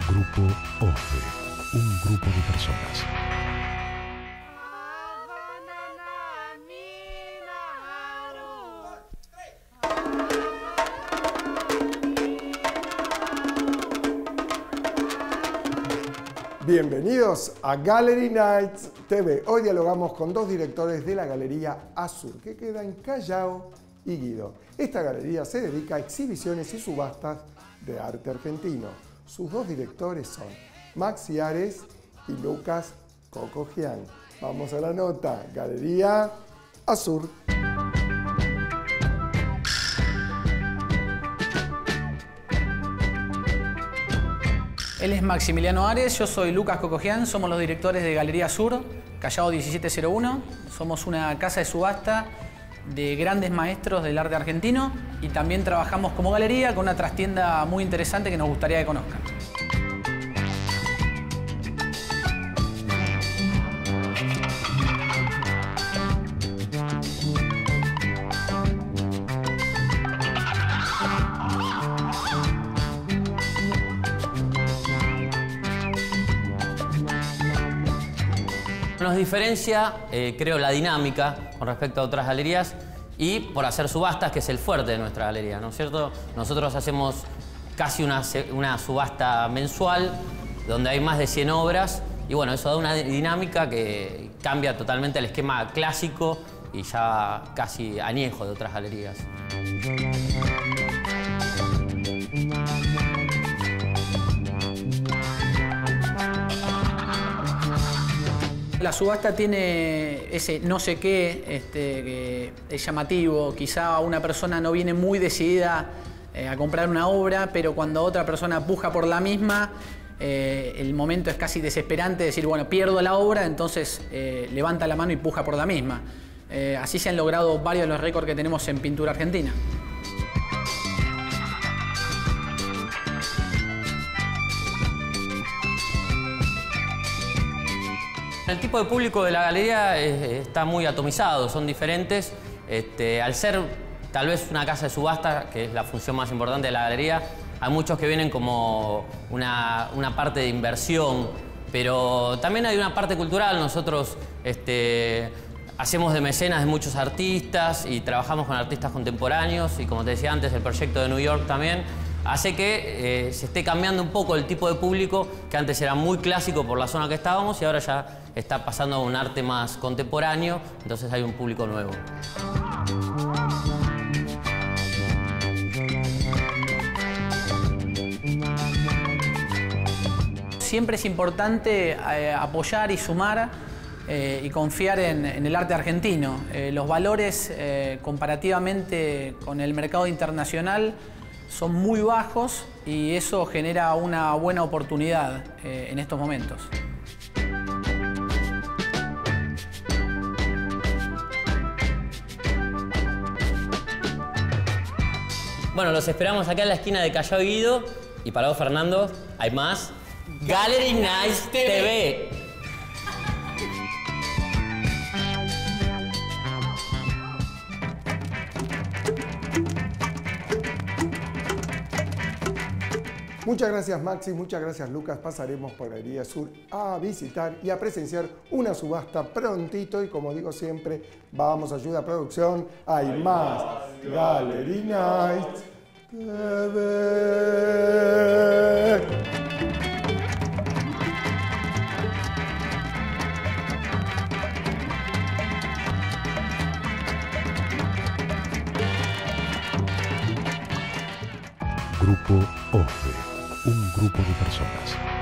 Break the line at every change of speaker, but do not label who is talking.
Grupo OFE, un grupo de personas.
Bienvenidos a Gallery Nights TV. Hoy dialogamos con dos directores de la Galería Azur, que queda en Callao y Guido. Esta galería se dedica a exhibiciones y subastas de arte argentino. Sus dos directores son Maxi Ares y Lucas Cocogian. Vamos a la nota. Galería Azur.
Él es Maximiliano Ares, yo soy Lucas Cocogian, somos los directores de Galería Azur, Callao 1701. Somos una casa de subasta de grandes maestros del arte argentino y también trabajamos como galería con una trastienda muy interesante que nos gustaría que conozcan.
Nos diferencia, creo, la dinámica con respecto a otras galerías y por hacer subastas, que es el fuerte de nuestra galería, ¿no es cierto? Nosotros hacemos casi una subasta mensual donde hay más de 100 obras y bueno, eso da una dinámica que cambia totalmente el esquema clásico y ya casi añejo de otras galerías.
La subasta tiene ese no sé qué, que es llamativo. Quizá una persona no viene muy decidida a comprar una obra, pero cuando otra persona puja por la misma, el momento es casi desesperante, decir, bueno, pierdo la obra, entonces levanta la mano y puja por la misma. Así se han logrado varios de los récords que tenemos en pintura argentina.
El tipo de público de la galería está muy atomizado, son diferentes. Al ser tal vez una casa de subasta, que es la función más importante de la galería, hay muchos que vienen como una parte de inversión, pero también hay una parte cultural. Nosotros hacemos de mecenas de muchos artistas y trabajamos con artistas contemporáneos y, como te decía antes, el proyecto de New York también hace que se esté cambiando un poco el tipo de público, que antes era muy clásico por la zona que estábamos y ahora ya está pasando a un arte más contemporáneo, entonces hay un público nuevo.
Siempre es importante apoyar y sumar y confiar en el arte argentino. Los valores comparativamente con el mercado internacional son muy bajos y eso genera una buena oportunidad en estos momentos.
Bueno, los esperamos acá en la esquina de Callao y Guido. Y para vos, Fernando, hay más Gallery Nights TV.
Muchas gracias, Maxi, muchas gracias, Lucas. Pasaremos por Galería Azur a visitar y a presenciar una subasta prontito. Y como digo siempre, vamos a ayuda a producción. Hay más Gallery Nights TV.
Grupo OFE, un grupo de personas.